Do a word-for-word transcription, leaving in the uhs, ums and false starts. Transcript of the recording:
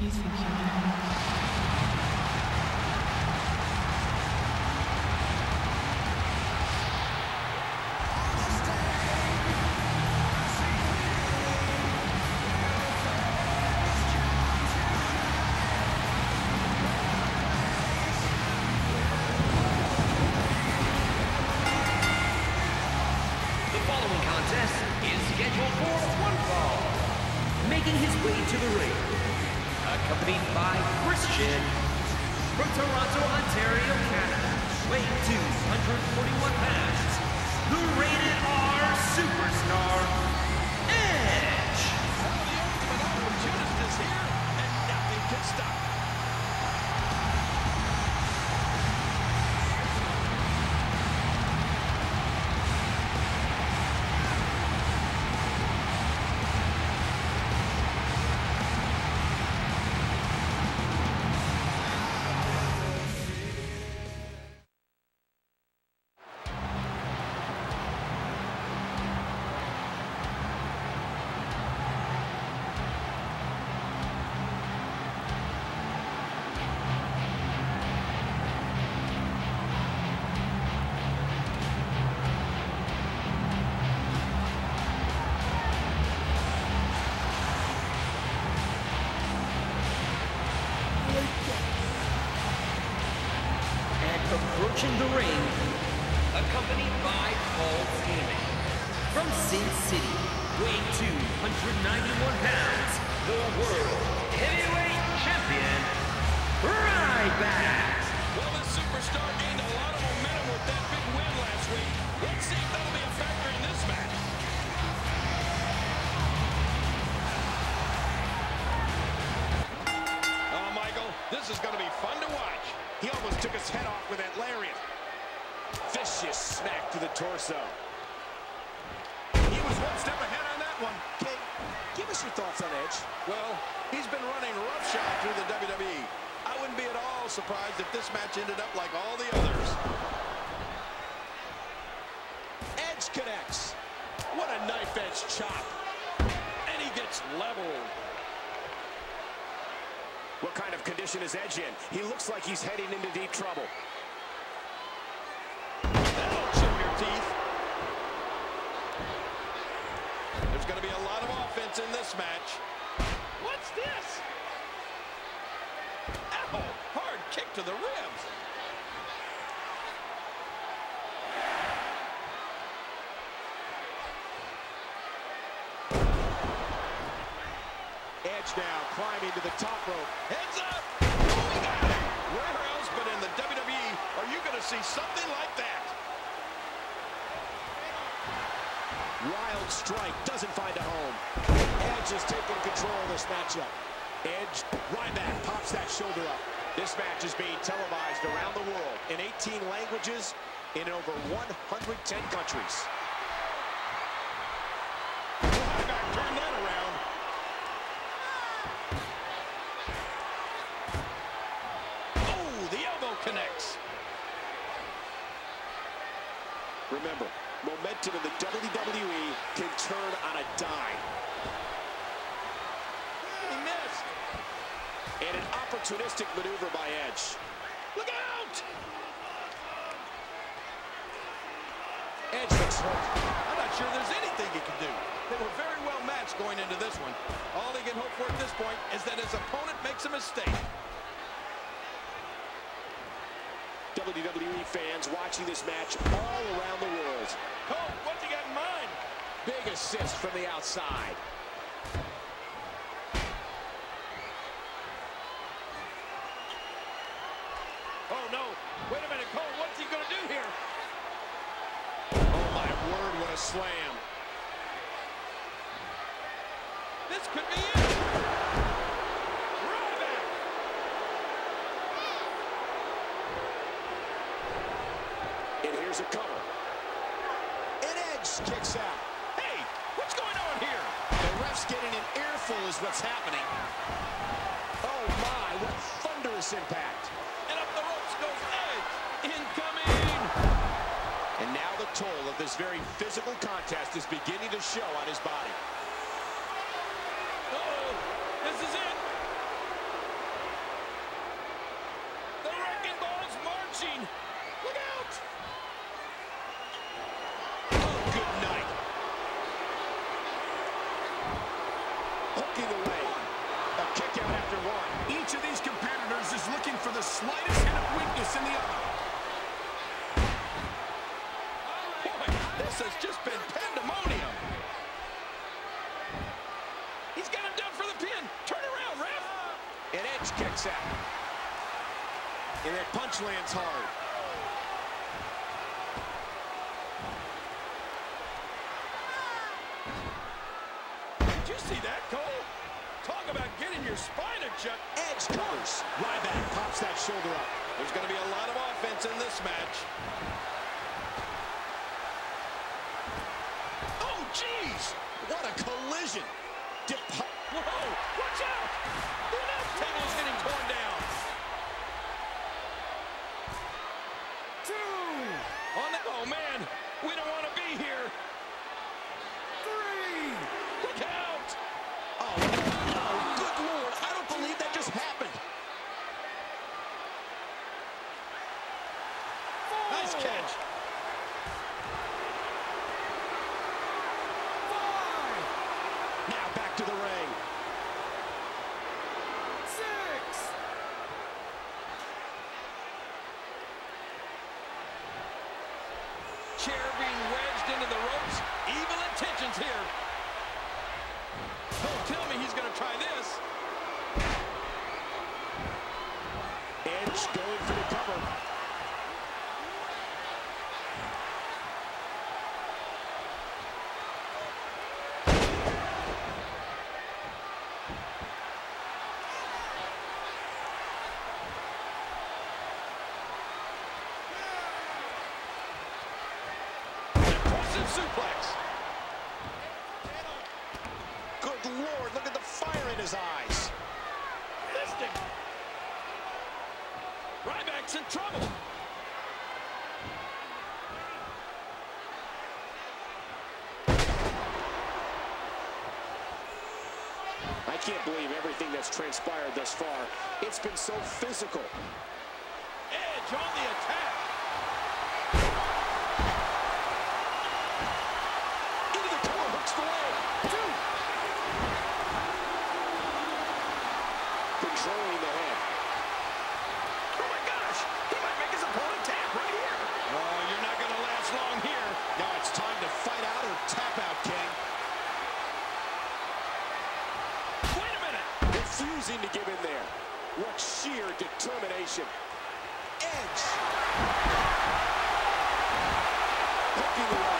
Please secure. Making his way to the ring, accompanied by Christian, from Toronto, Ontario, Canada, weighing two hundred forty-one pounds, the Rated R Superstar, Edge. Well, the ultimate opportunist is here, and nothing can stop it. Approaching the ring, accompanied by Paul Heyman. From Sin City, weighing two hundred ninety-one pounds, the World Heavyweight Champion, Ryback. Well, this superstar gained a lot of momentum with that big win last week. Let's see if that'll be a factor in this match. Oh, Michael, this is going to be fun to watch. He almost took his head off with that lariat. Vicious smack to the torso. He was one step ahead on that one. King, give us your thoughts on Edge. Well, he's been running roughshod through the W W E. I wouldn't be at all surprised if this match ended up like all the others. Edge connects. What a knife-edge chop. And he gets leveled. What kind of condition is Edge in? He looks like he's heading into deep trouble. That'll chip your teeth. There's going to be a lot of offense in this match. What's this? Ow! Hard kick to the ribs. Edge now climbing to the top rope. Heads up! Oh, he got it! Where else but in the W W E are you going to see something like that? Wild strike doesn't find a home. Edge is taking control of this matchup. Edge, Ryback pops that shoulder up. This match is being televised around the world in eighteen languages in over one hundred ten countries. Ryback turned that around. Connects. Remember, momentum in the W W E can turn on a dime. He missed. And an opportunistic maneuver by Edge. Look out! Edge looks hurt. I'm not sure there's anything he can do. They were very well matched going into this one. All he can hope for at this point is that his opponent makes a mistake. W W E fans watching this match all around the world. Oh, what's he got in mind? Big assist from the outside. Oh, no. Wait a minute, Cole. What's he going to do here? Oh, my word, what a slam. This could be it. A cover. And Edge kicks out. Hey, what's going on here? The ref's getting an earful is what's happening. Oh my, what thunderous impact. And up the ropes goes Edge. Incoming. And now the toll of this very physical contest is beginning to show on his body. Uh-oh, this is it. This has just been pandemonium. He's got him down for the pin. Turn around, ref. And Edge kicks out. And that punch lands hard. Did you see that, Cole? Talk about getting your spine adjusted. Edge covers. Ryback pops that shoulder up. There's going to be a lot of offense in this match. Oh, jeez! What a collision! Dip Whoa! Watch out! The announce table is getting torn down. Two! On the oh man, we don't want to be here. Three! Look out! Oh, oh, good Lord! I don't believe that just happened. Four. Nice catch. Now back to the ring. Six. Chair being wedged into the ropes. Evil intentions here. Don't tell me he's going to try this. Edge going for the cover. Suplex. Good Lord, look at the fire in his eyes. Mystic. Ryback's in trouble. I can't believe everything that's transpired thus far. It's been so physical. Edge on the attack. Controlling the head. Oh my gosh! He might make his opponent tap right here. Oh, you're not going to last long here. Now it's time to fight out or tap out, King. Wait a minute! Refusing to give in there. What sheer determination. Edge. Hooking the